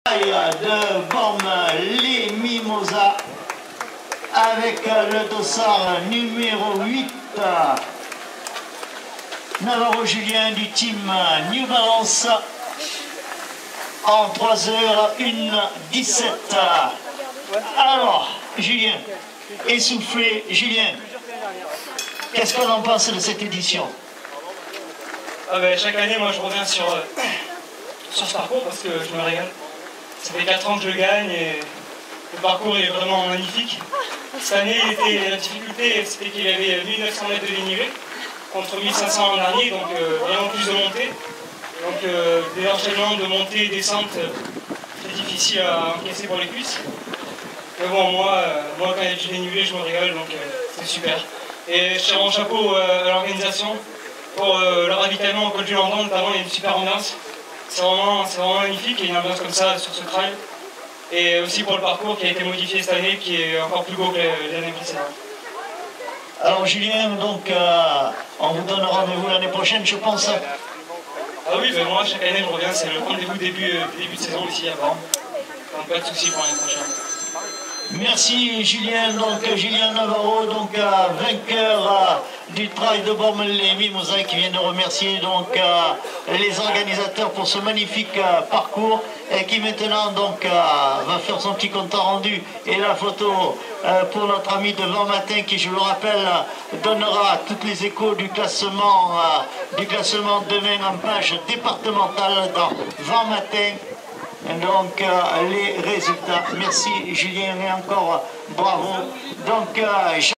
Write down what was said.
De Bormes, les Mimosas, avec le dossard numéro 8. Navarro Julien du team New Balance en 3h17. Alors, Julien, essoufflé, Julien, qu'est-ce qu'on en pense de cette édition? Chaque année, moi je reviens sur ce parcours parce que je me régale. Ça fait 4 ans que je gagne et le parcours est vraiment magnifique. Cette année, la difficulté, c'était qu'il y avait 1900 mètres de dénivelé contre 1500 l'an dernier, donc vraiment plus de montée. Donc des enchaînements de montée et descente très difficiles à encaisser pour les cuisses. Mais bon, moi quand il y a du dénivelé, je me régale, donc c'est super. Et je tire mon chapeau à l'organisation pour le ravitaillement au col du Landon, notamment, il y a une super ambiance. C'est vraiment magnifique, il y a une ambiance comme ça sur ce trail. Et aussi pour le parcours qui a été modifié cette année, qui est encore plus beau que l'année précédente. Alors Julien, donc on vous donne rendez-vous l'année prochaine, je pense. Ah oui, moi chaque année je reviens, c'est le rendez-vous début de saison ici à Bormes. Donc pas de soucis pour l'année prochaine. Merci Julien, donc Julien Navarro, donc vainqueur du trail de Bormes les Mimosas, qui vient de remercier donc les organisateurs pour ce magnifique parcours et qui maintenant donc va faire son petit compte rendu et la photo pour notre ami de Vent Matin qui, je le rappelle, donnera toutes les échos du classement demain en page départementale dans Vent Matin. Donc les résultats. Merci Julien et encore bravo. Donc